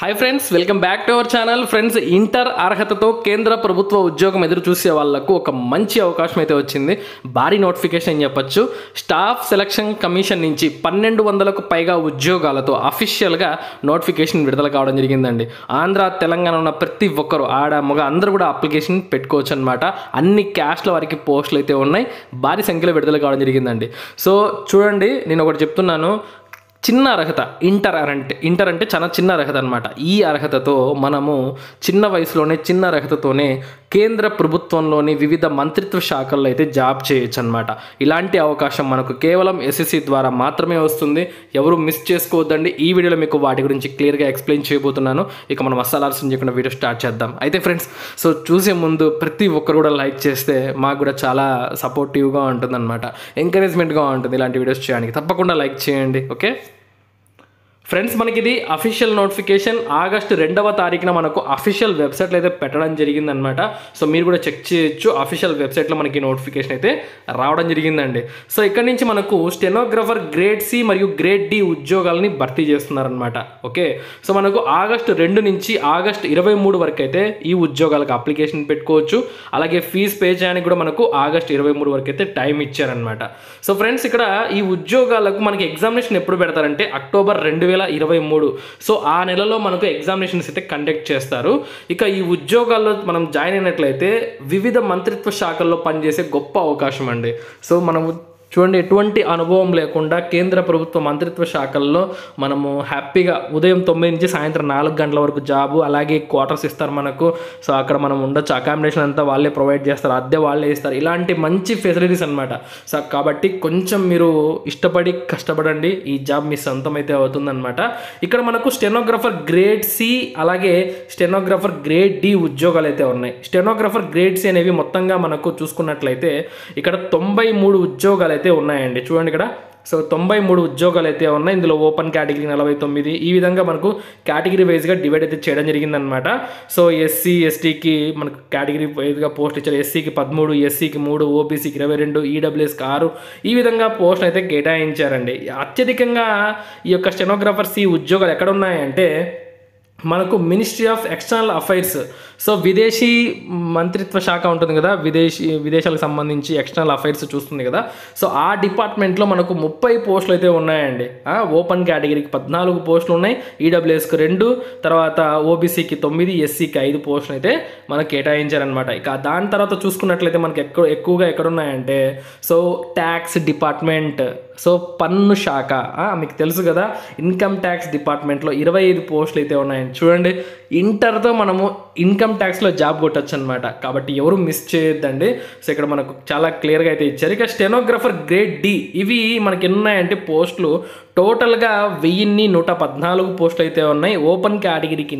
Hi friends, welcome back to our channel. Friends, inter అర్హతతో కేంద్ర ప్రభుత్వ ఉద్యోగం ఎదురు చూసే వాళ్లకు ఒక మంచి అవకాశం అయితే వచ్చింది. భారీ నోటిఫికేషన్ అని చెప్పొచ్చు. స్టాఫ్ సెలక్షన్ కమిషన్ నుంచి 1200కు పైగా ఉద్యోగాలతో అఫీషియల్గా నోటిఫికేషన్ విడుదల కావడం జరిగిందండి. ఆంధ్ర, తెలంగాణ ఉన్న ప్రతి ఒక్కరు, ఆడ మగ అందరూ కూడా అప్లికేషన్ పెట్టుకోవచ్చు అనమాట. అన్ని క్యాస్ట్ల వారికి పోస్టులు అయితే ఉన్నాయి. భారీ సంఖ్యలో విడుదల కావడం జరిగిందండి. సో చూడండి, నేను ఒకటి చెప్తున్నాను. చిన్న అర్హత ఇంటర్ అంటే చాలా చిన్న అర్హత అనమాట. ఈ అర్హతతో మనము చిన్న వయసులోనే, చిన్న అర్హతతోనే కేంద్ర ప్రభుత్వంలోని వివిధ మంత్రిత్వ శాఖల్లో అయితే జాబ్ చేయొచ్చు అనమాట. ఇలాంటి అవకాశం మనకు కేవలం ఎస్ఎస్సి ద్వారా మాత్రమే వస్తుంది. ఎవరు మిస్ చేసుకోవద్దండి. ఈ వీడియోలో మీకు వాటి గురించి క్లియర్గా ఎక్స్ప్లెయిన్ చేయబోతున్నాను. ఇక మనం అస్సలు ఆలస్యం చేయకుండా వీడియో స్టార్ట్ చేద్దాం. అయితే ఫ్రెండ్స్, సో చూసే ముందు ప్రతి ఒక్కరు కూడా లైక్ చేస్తే మాకు కూడా చాలా సపోర్టివ్గా ఉంటుంది అనమాట, ఎంకరేజ్మెంట్గా ఉంటుంది ఇలాంటి వీడియోస్ చేయడానికి. తప్పకుండా లైక్ చేయండి. ఓకే ఫ్రెండ్స్, మనకి ఇది అఫీషియల్ నోటిఫికేషన్. ఆగస్టు 2వ తారీఖున మనకు అఫీషియల్ వెబ్సైట్లో అయితే పెట్టడం జరిగిందనమాట. సో మీరు కూడా చెక్ చేయొచ్చు. అఫీషియల్ వెబ్సైట్లో మనకి నోటిఫికేషన్ అయితే రావడం జరిగిందండి. సో ఇక్కడ నుంచి మనకు స్టెనోగ్రాఫర్ గ్రేడ్ సి మరియు గ్రేడ్ డి ఉద్యోగాలని భర్తీ చేస్తున్నారనమాట. ఓకే, సో మనకు ఆగస్టు 2 నుంచి ఆగస్టు 23 వరకు అయితే ఈ ఉద్యోగాలకు అప్లికేషన్ పెట్టుకోవచ్చు. అలాగే ఫీజు పే చేయడానికి కూడా మనకు ఆగస్టు 23 వరకు అయితే టైం ఇచ్చారనమాట. సో ఫ్రెండ్స్, ఇక్కడ ఈ ఉద్యోగాలకు మనకి ఎగ్జామినేషన్ ఎప్పుడు పెడతారంటే అక్టోబర్ 2023. సో ఆ నెలలో మనకు ఎగ్జామినేషన్స్ అయితే కండక్ట్ చేస్తారు. ఇక ఈ ఉద్యోగాల్లో మనం జాయిన్ అయినట్లయితే వివిధ మంత్రిత్వ శాఖల్లో పనిచేసే గొప్ప అవకాశం అండి. సో మనం చూడండి, ఎటువంటి అనుభవం లేకుండా కేంద్ర ప్రభుత్వ మంత్రిత్వ శాఖల్లో మనము హ్యాపీగా ఉదయం 9 నుంచి సాయంత్రం 4 గంటల వరకు జాబు, అలాగే క్వార్టర్స్ ఇస్తారు మనకు. సో అక్కడ మనం ఉండొచ్చు. అకామిడేషన్ అంతా వాళ్ళే ప్రొవైడ్ చేస్తారు, అద్దె వాళ్ళే ఇస్తారు. ఇలాంటి మంచి ఫెసిలిటీస్ అనమాట. సో కాబట్టి కొంచెం మీరు ఇష్టపడి కష్టపడండి, ఈ జాబ్ మీ సొంతం అయితే అవుతుందన్నమాట. ఇక్కడ మనకు స్టెనోగ్రాఫర్ గ్రేడ్ సి అలాగే స్టెనోగ్రాఫర్ గ్రేడ్ డి ఉద్యోగాలు అయితే ఉన్నాయి. స్టెనోగ్రాఫర్ గ్రేడ్ సి అనేవి మొత్తంగా మనకు చూసుకున్నట్లయితే ఇక్కడ 93 ఉద్యోగాలు అయితే ఉన్నాయండి. చూడండి ఇక్కడ. సో 93 ఉద్యోగాలు అయితే ఉన్నాయి. ఇందులో ఓపెన్ కేటగిరీ 49. ఈ విధంగా మనకు కేటగిరీ వైజ్గా డివైడ్ అయితే చేయడం జరిగిందనమాట. సో ఎస్సీ ఎస్టీకి మనకు కేటగిరీ వైజ్గా పోస్ట్ ఇచ్చారు. ఎస్సీకి 13, ఎస్సీకి 3, ఓబీసీకి 22, ఈడబ్ల్యూఎస్కి 6. ఈ విధంగా పోస్ట్ అయితే కేటాయించారండి. అత్యధికంగా ఈ యొక్క స్టెనోగ్రాఫర్ సి ఉద్యోగాలు ఎక్కడ ఉన్నాయంటే మనకు ministry of external affairs. So విదేశీ మంత్రిత్వ శాఖ ఉంటుంది కదా, విదేశాలకు సంబంధించి ఎక్స్టర్నల్ అఫైర్స్ చూస్తుంది కదా. సో ఆ డిపార్ట్మెంట్లో మనకు 30 పోస్టులు అయితే ఉన్నాయండి. ఓపెన్ కేటగిరీకి 14 పోస్టులు ఉన్నాయి, ఈడబ్ల్యూఎస్కి 2, తర్వాత ఓబీసీకి 9, ఎస్సీకి 5 పోస్టులు అయితే మనకు కేటాయించారనమాట. ఇక దాని తర్వాత చూసుకున్నట్లయితే మనకి ఎక్కువగా ఎక్కడున్నాయంటే సో ట్యాక్స్ డిపార్ట్మెంట్, సో పన్ను శాఖ, మీకు తెలుసు కదా, ఇన్కమ్ ట్యాక్స్ డిపార్ట్మెంట్లో 25 పోస్టులు అయితే ఉన్నాయండి. చూడండి, ఇంటర్తో మనము ఇన్కమ్ ట్యాక్స్లో జాబ్ కొట్టచ్చు అనమాట. కాబట్టి ఎవరు మిస్ చేయొద్దండి. సో ఇక్కడ మనకు చాలా క్లియర్గా అయితే ఇచ్చారు. ఇక స్టెనోగ్రాఫర్ గ్రేడ్ డి, ఇవి మనకి ఎన్ని ఉన్నాయంటే పోస్టులు టోటల్గా 1114 పోస్టులు అయితే ఉన్నాయి. ఓపెన్ కేటగిరీకి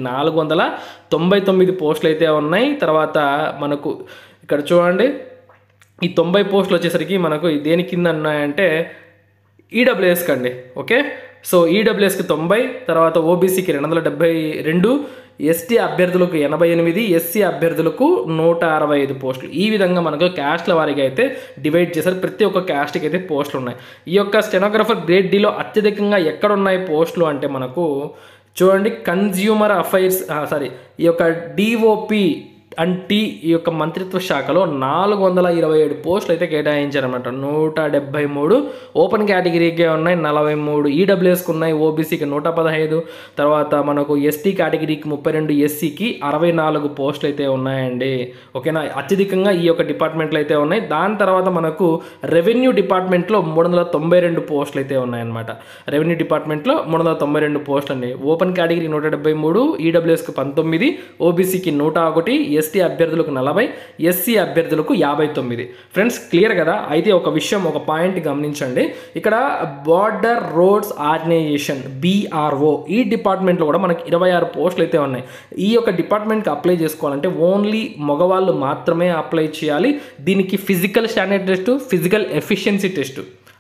499 పోస్టులు అయితే ఉన్నాయి. తర్వాత మనకు ఇక్కడ చూడండి, ఈ 90 పోస్టులు వచ్చేసరికి మనకు దేని కింద ఉన్నాయంటే ఈడబ్ల్యూఎస్కి అండి. ఓకే, సో ఈడబ్ల్యూఎస్కి 90, తర్వాత ఓబీసీకి 272, ఎస్టీ అభ్యర్థులకు 88, ఎస్సీ అభ్యర్థులకు 165 పోస్టులు. ఈ విధంగా మనకు క్యాస్ట్ల వారికి అయితే డివైడ్ చేశారు. ప్రతి ఒక్క క్యాస్ట్కి అయితే పోస్టులు ఉన్నాయి. ఈ యొక్క స్టెనోగ్రాఫర్ గ్రేడ్ డిలో అత్యధికంగా ఎక్కడ ఉన్నాయి పోస్టులు అంటే మనకు చూడండి, కన్జ్యూమర్ అఫైర్స్ ఈ యొక్క డిఓపి అంటే ఈ యొక్క మంత్రిత్వ శాఖలో 427 పోస్టులు అయితే కేటాయించారన్నమాట. 173 ఓపెన్ కేటగిరీకే ఉన్నాయి, 43 ఈడబ్ల్యూఎస్కి ఉన్నాయి, ఓబీసీకి 115, తర్వాత మనకు ఎస్టీ కేటగిరీకి 32, ఎస్సీకి 64 పోస్టులు అయితే ఉన్నాయండి. ఓకేనా, అత్యధికంగా ఈ యొక్క డిపార్ట్మెంట్లు అయితే ఉన్నాయి. దాని తర్వాత మనకు రెవెన్యూ డిపార్ట్మెంట్లో 392 పోస్టులు అయితే ఉన్నాయన్నమాట. రెవెన్యూ డిపార్ట్మెంట్లో 392 పోస్టులు అండి. ఓపెన్ కేటగిరీ 173, ఈడబ్ల్యూఎస్కి 19, ఓబీసీకి 101, ఎస్టీ అభ్యర్థులకు 40, ఎస్సీ అభ్యర్థులకు 59. ఫ్రెండ్స్, క్లియర్ కదా. అయితే ఒక విషయం, ఒక పాయింట్ గమనించండి. ఇక్కడ బార్డర్ రోడ్స్ ఆర్గనైజేషన్ BRO, ఈ డిపార్ట్మెంట్లో కూడా మనకి 26 పోస్టులు అయితే ఉన్నాయి. ఈ యొక్క డిపార్ట్మెంట్కి అప్లై చేసుకోవాలంటే ఓన్లీ మగవాళ్ళు మాత్రమే అప్లై చేయాలి. దీనికి physical standard test, physical efficiency test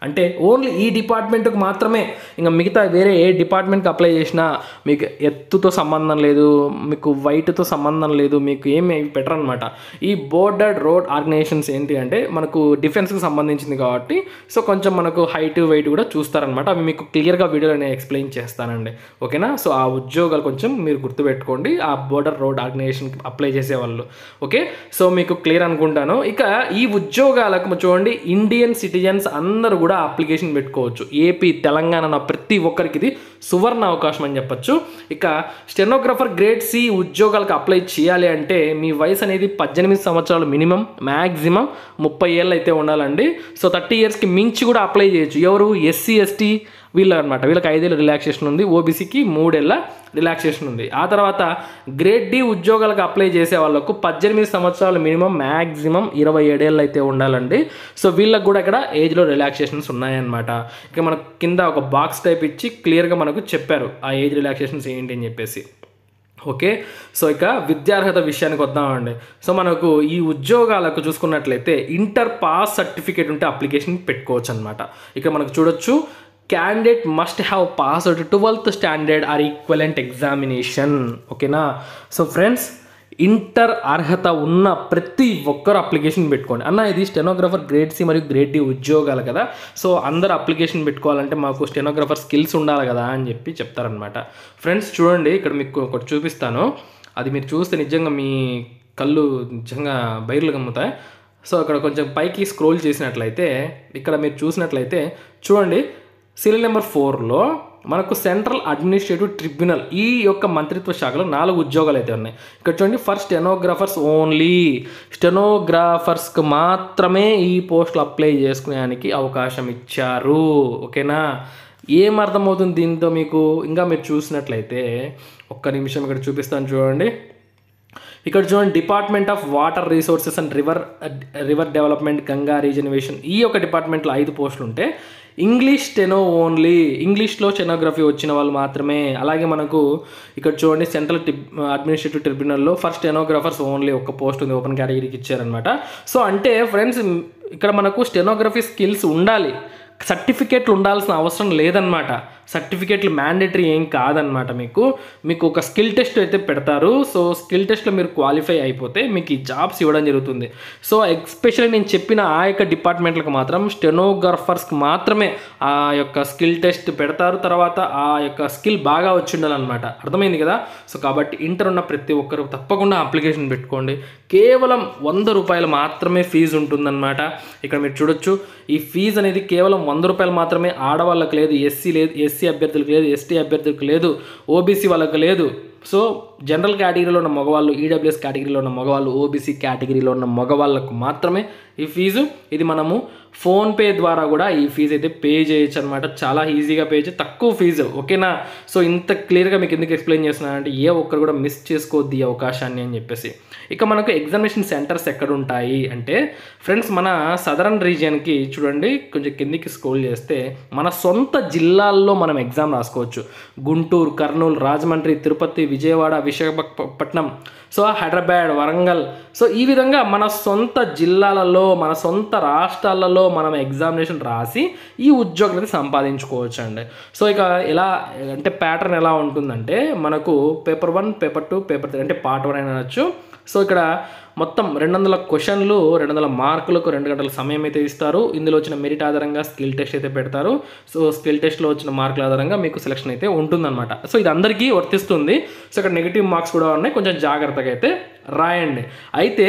అంటే ఓన్లీ ఈ డిపార్ట్మెంట్కి మాత్రమే, ఇంకా మిగతా వేరే ఏ డిపార్ట్మెంట్కి అప్లై చేసినా మీకు ఎత్తుతో సంబంధం లేదు, మీకు వైట్తో సంబంధం లేదు, మీకు ఏమి బెటర్ అనమాట. ఈ బోర్డర్డ్ రోడ్ ఆర్గనైజేషన్స్ ఏంటి అంటే మనకు డిఫెన్స్కి సంబంధించింది కాబట్టి సో కొంచెం మనకు హైట్ వెయిట్ కూడా చూస్తారనమాట. అవి మీకు క్లియర్గా వీడియోలో నేను ఎక్స్ప్లెయిన్ చేస్తానండి, ఓకేనా. సో ఆ ఉద్యోగాలు కొంచెం మీరు గుర్తుపెట్టుకోండి, ఆ బోర్డర్ రోడ్ ఆర్గనైజేషన్కి అప్లై చేసేవాళ్ళు, ఓకే. సో మీకు క్లియర్ అనుకుంటాను. ఇక ఈ ఉద్యోగాలకు చూడండి ఇండియన్ సిటిజన్స్ అందరూ కూడా అప్లికేషన్ పెట్టుకోవచ్చు. ఏపీ తెలంగాణ ప్రతి ఒక్కరికి ఇది సువర్ణ అవకాశం అని చెప్పచ్చు. ఇక స్టెనోగ్రాఫర్ గ్రేడ్ సి ఉద్యోగాలకు అప్లై చేయాలి అంటే మీ వయసు అనేది 18 సంవత్సరాలు మినిమం, మ్యాక్సిమం 30 ఏళ్ళు అయితే ఉండాలండి. సో 30 ఇయర్స్కి మించి కూడా అప్లై చేయొచ్చు. ఎవరు? ఎస్సీ ఎస్టీ వీళ్ళు అనమాట. వీళ్ళకి 5 ఏళ్ళ రిలాక్సేషన్ ఉంది, ఓబీసీకి 3 ఏళ్ళ రిలాక్సేషన్ ఉంది. ఆ తర్వాత గ్రేడ్ డి ఉద్యోగాలకు అప్లై చేసే వాళ్ళకు 18 సంవత్సరాలు మినిమం, మ్యాక్సిమం 27 ఏళ్ళు అయితే ఉండాలండి. సో వీళ్ళకి కూడా ఇక్కడ ఏజ్లో రిలాక్సేషన్స్ ఉన్నాయన్నమాట. ఇక మనకు కింద ఒక బాక్స్ టైప్ ఇచ్చి క్లియర్గా మనకు చెప్పారు ఆ ఏజ్ రిలాక్సేషన్స్ ఏంటి అని చెప్పేసి, ఓకే. సో ఇక విద్యార్హత విషయానికి వద్దామండి. సో మనకు ఈ ఉద్యోగాలకు చూసుకున్నట్లయితే ఇంటర్ పాస్ సర్టిఫికేట్ ఉంటే అప్లికేషన్ పెట్టుకోవచ్చు అనమాట. ఇక మనకు చూడొచ్చు candidate must have passed 12th standard or equivalent examination, ఓకేనా. సో ఫ్రెండ్స్ ఇంటర్ అర్హత ఉన్న ప్రతి ఒక్కరు అప్లికేషన్ పెట్టుకోండి. అన్న ఇది స్టెనోగ్రాఫర్ గ్రేడ్ సి మరియు గ్రేడ్ డి ఉద్యోగాలు కదా, సో అందరు అప్లికేషన్ పెట్టుకోవాలంటే మాకు స్టెనోగ్రాఫర్ స్కిల్స్ ఉండాలి కదా అని చెప్పి చెప్తారనమాట. ఫ్రెండ్స్ చూడండి ఇక్కడ మీకు ఒకటి చూపిస్తాను, అది మీరు చూస్తే నిజంగా మీ కళ్ళు నిజంగా బైర్లు గమ్ముతాయి. సో అక్కడ కొంచెం పైకి స్క్రోల్ చేసినట్లయితే ఇక్కడ మీరు చూసినట్లయితే చూడండి సీరియల్ నెంబర్ 4లో మనకు సెంట్రల్ అడ్మినిస్ట్రేటివ్ ట్రిబ్యునల్ ఈ యొక్క మంత్రిత్వ శాఖలో 4 ఉద్యోగాలు అయితే ఉన్నాయి. ఇక్కడ చూడండి ఫర్ స్టెనోగ్రాఫర్స్ ఓన్లీ, స్టెనోగ్రాఫర్స్కి మాత్రమే ఈ పోస్టులు అప్లై చేసుకునేదానికి అవకాశం ఇచ్చారు, ఓకేనా. ఏం అర్థమవుతుంది దీంతో మీకు? ఇంకా మీరు చూసినట్లయితే ఒక్క నిమిషం ఇక్కడ చూపిస్తాను చూడండి. ఇక్కడ చూడండి department of water resources and river development Ganga regeneration ఈ యొక్క డిపార్ట్మెంట్లో 5 పోస్టులు ఉంటే ఇంగ్లీష్ స్టెనో ఓన్లీ, ఇంగ్లీష్లో స్టెనోగ్రఫీ వచ్చిన వాళ్ళు మాత్రమే. అలాగే మనకు ఇక్కడ చూడండి సెంట్రల్ అడ్మినిస్ట్రేటివ్ ట్రిబ్యునల్లో ఫర్ స్టెనోగ్రాఫర్స్ ఓన్లీ ఒక పోస్ట్ ఉంది, ఓపెన్ కేటగిరీకి ఇచ్చారనమాట. సో అంటే ఫ్రెండ్స్ ఇక్కడ మనకు స్టెనోగ్రఫీ స్కిల్స్ ఉండాలి, సర్టిఫికేట్లు ఉండాల్సిన అవసరం లేదనమాట. సర్టిఫికేట్లు మ్యాండేటరీ ఏం కాదనమాట. మీకు ఒక స్కిల్ టెస్ట్ అయితే పెడతారు. సో స్కిల్ టెస్ట్లో మీరు క్వాలిఫై అయిపోతే మీకు ఈ జాబ్స్ ఇవ్వడం జరుగుతుంది. సో ఎస్పెషల్లీ నేను చెప్పిన ఆ యొక్క డిపార్ట్మెంట్లకు మాత్రం స్టెనోగ్రాఫర్స్కి మాత్రమే ఆ యొక్క స్కిల్ టెస్ట్ పెడతారు. తర్వాత ఆ యొక్క స్కిల్ బాగా వచ్చి ఉండాలన్నమాట. అర్థమైంది కదా. సో కాబట్టి ఇంటర్ ఉన్న ప్రతి ఒక్కరు తప్పకుండా అప్లికేషన్ పెట్టుకోండి. కేవలం 100 రూపాయలు మాత్రమే ఫీజు ఉంటుందన్నమాట. ఇక్కడ మీరు చూడొచ్చు ఈ ఫీజు అనేది కేవలం 100 రూపాయలు మాత్రమే. ఆడవాళ్ళకి లేదు, ఎస్సీ అభ్యర్థులకు లేదు, ఎస్టీ అభ్యర్థులకు లేదు, ఓబీసీ వాళ్ళకి లేదు. సో జనరల్ కేటగిరీలో ఉన్న మగవాళ్ళు, ఈడబ్ల్యూఎస్ కేటగిరీలో ఉన్న మగవాళ్ళు, ఓబీసీ కేటగిరీలో ఉన్న మగవాళ్ళకు మాత్రమే ఈ ఫీజు. ఇది మనము ఫోన్పే ద్వారా కూడా ఈ ఫీజు అయితే పే చేయొచ్చు అనమాట. చాలా ఈజీగా పే చేయొచ్చు, తక్కువ ఫీజు, ఓకేనా. సో ఇంత క్లియర్గా మీకు ఎందుకు ఎక్స్ప్లెయిన్ చేస్తున్నానంటే ఏ ఒక్కరు కూడా మిస్ చేసుకోవద్దు ఈ అవకాశాన్ని అని చెప్పేసి. ఇక మనకు ఎగ్జామినేషన్ సెంటర్స్ ఎక్కడ ఉంటాయి అంటే ఫ్రెండ్స్ మన సదరన్ రీజియన్కి చూడండి కొంచెం కిందికి స్క్రోల్ చేస్తే మన సొంత జిల్లాల్లో మనం ఎగ్జామ్ రాసుకోవచ్చు. గుంటూరు, కర్నూలు, రాజమండ్రి, తిరుపతి, విజయవాడ, విశాఖపట్నం, సో హైదరాబాద్, వరంగల్. సో ఈ విధంగా మన సొంత జిల్లాలలో మన సొంత రాష్ట్రాలలో మనం ఎగ్జామినేషన్ రాసి ఈ ఉద్యోగాన్ని సంపాదించుకోవచ్చు అండి. సో ఇక ఎలా అంటే ప్యాటర్న్ ఎలా ఉంటుందంటే మనకు పేపర్ 1, పేపర్ 2, పేపర్ 3 అంటే పార్ట్ 1 అని అనొచ్చు. సో ఇక్కడ మొత్తం 200 క్వశ్చన్లు, 200 మార్కులకు 2 గంటల సమయం అయితే ఇస్తారు. ఇందులో వచ్చిన మెరిట్ ఆధారంగా స్కిల్ టెస్ట్ అయితే పెడతారు. సో స్కిల్ టెస్ట్లో వచ్చిన మార్కుల ఆధారంగా మీకు సెలక్షన్ అయితే ఉంటుందన్నమాట. సో ఇది అందరికీ వర్తిస్తుంది. సో ఇక్కడ నెగిటివ్ మార్క్స్ కూడా ఉన్నాయి, కొంచెం జాగ్రత్తగా అయితే రాయండి. అయితే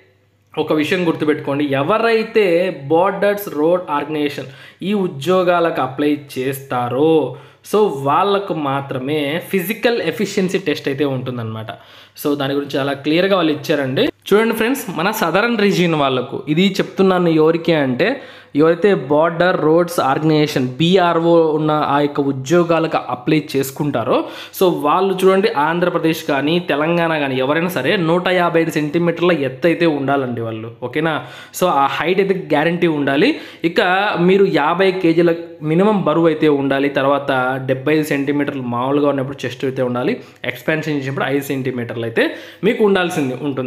ఒక విషయం గుర్తుపెట్టుకోండి, ఎవరైతే బోర్డర్స్ రోడ్ ఆర్గనైజేషన్ ఈ ఉద్యోగాలకు అప్లై చేస్తారో సో వాళ్ళకు మాత్రమే ఫిజికల్ ఎఫిషియన్సీ టెస్ట్ అయితే ఉంటుందన్నమాట. సో దాని గురించి చాలా క్లియర్గా వాళ్ళు ఇచ్చారండి. చూడండి ఫ్రెండ్స్ మన సదరన్ రీజియన్ వాళ్ళకు ఇది చెప్తున్నాను ఎవరికి అంటే ఎవరైతే బార్డర్ రోడ్స్ ఆర్గనైజేషన్ బీఆర్ఓ ఉన్న ఆ యొక్క ఉద్యోగాలకు అప్లై చేసుకుంటారో సో వాళ్ళు చూడండి ఆంధ్రప్రదేశ్ కానీ తెలంగాణ కానీ ఎవరైనా సరే 155 సెంటీమీటర్ల ఎత్తు అయితే ఉండాలండి వాళ్ళు, ఓకేనా. సో ఆ హైట్ అయితే గ్యారంటీ ఉండాలి. ఇక మీరు 50 కేజీల మినిమం బరువు అయితే ఉండాలి. తర్వాత 75 సెంటీమీటర్లు మామూలుగా ఉన్నప్పుడు చెస్ట్ అయితే ఉండాలి. ఎక్స్పాన్షన్ చేసినప్పుడు 5 సెంటీమీటర్లు అయితే మీకు ఉండాల్సింది ఉంటుందన్నమాట.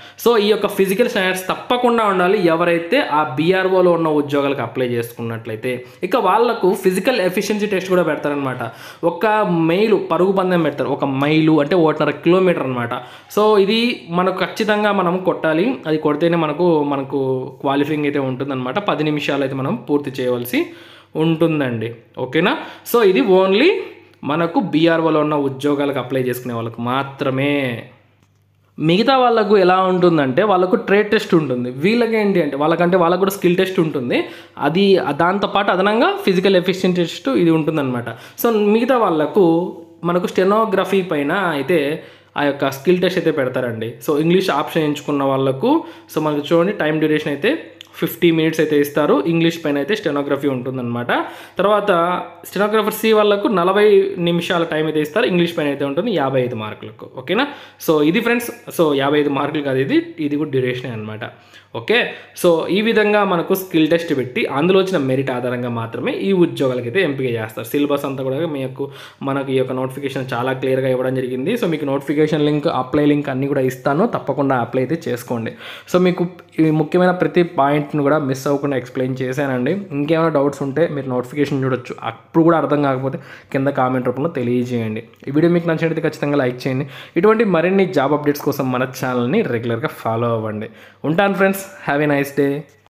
సో ఈ యొక్క ఫిజికల్ స్టాండర్డ్స్ తప్పకుండా ఉండాలి ఎవరైతే ఆ బీఆర్ఓలో ఉన్న ఉద్యోగాలకు అప్లై చేసుకున్నట్లయితే. ఇక వాళ్ళకు ఫిజికల్ ఎఫిషియన్సీ టెస్ట్ కూడా పెడతారనమాట. ఒక మైలు పరుగు పందెం పెడతారు. ఒక మైలు అంటే 1.5 కిలోమీటర్ అనమాట. సో ఇది మనకు ఖచ్చితంగా మనం కొట్టాలి. అది కొడితేనే మనకు క్వాలిఫైయింగ్ అయితే ఉంటుందన్నమాట. 10 నిమిషాలు అయితే మనం పూర్తి చేయవలసి ఉంటుందండి. ఓకేనా. సో ఇది ఓన్లీ మనకు బీఆర్ఓలో ఉన్న ఉద్యోగాలకు అప్లై చేసుకునే వాళ్ళకు మాత్రమే. మిగతా వాళ్ళకు ఎలా ఉంటుందంటే వాళ్ళకు ట్రేడ్ టెస్ట్ ఉంటుంది. వీళ్ళకి ఏంటి అంటే వాళ్ళకు కూడా స్కిల్ టెస్ట్ ఉంటుంది. అది దాంతోపాటు అదనంగా ఫిజికల్ ఎఫిషియన్సీ టెస్ట్ ఇది ఉంటుందన్నమాట. సో మిగతా వాళ్ళకు మనకు స్టెనోగ్రఫీ పైన అయితే ఆ యొక్క స్కిల్ టెస్ట్ అయితే పెడతారండి. సో ఇంగ్లీష్ ఆప్షన్ ఎంచుకున్న వాళ్ళకు సో మనకు చూడండి టైం డ్యూరేషన్ అయితే 50 మినిట్స్ అయితే ఇస్తారు. ఇంగ్లీష్ పైన అయితే స్టెనోగ్రఫీ ఉంటుందన్నమాట. తర్వాత స్టెనోగ్రఫర్ సి వాళ్ళకు 40 నిమిషాల టైం అయితే ఇస్తారు. ఇంగ్లీష్ పైన అయితే ఉంటుంది 55 మార్కులకు. ఓకేనా. సో ఇది ఫ్రెండ్స్. సో 55 మార్కులు కాదు, ఇది కూడా డ్యూరేషనే అనమాట. ఓకే. సో ఈ విధంగా మనకు స్కిల్ టెస్ట్ పెట్టి అందులో వచ్చిన మెరిట్ ఆధారంగా మాత్రమే ఈ ఉద్యోగాలకి అయితే ఎంపిక చేస్తారు. సిలబస్ అంతా కూడా మనకు ఈ యొక్క నోటిఫికేషన్ చాలా క్లియర్గా ఇవ్వడం జరిగింది. సో మీకు నోటిఫికేషన్ లింక్, అప్లై లింక్ అన్నీ కూడా ఇస్తాను. తప్పకుండా అప్లై అయితే చేసుకోండి. సో మీకు ఈ ముఖ్యమైన ప్రతి పాయింట్ను కూడా మిస్ అవ్వకుండా ఎక్స్ప్లెయిన్ చేశానండి. ఇంకేమైనా డౌట్స్ ఉంటే మీరు నోటిఫికేషన్ చూడొచ్చు. అప్పుడు కూడా అర్థం కాకపోతే కింద కామెంట్ రూపంలో తెలియజేయండి. ఈ వీడియో మీకు నచ్చినట్లయితే ఖచ్చితంగా లైక్ చేయండి. ఇటువంటి మరిన్ని జాబ్ అప్డేట్స్ కోసం మన ఛానల్ని రెగ్యులర్గా ఫాలో అవ్వండి. ఉంటాను friends. Have a nice day.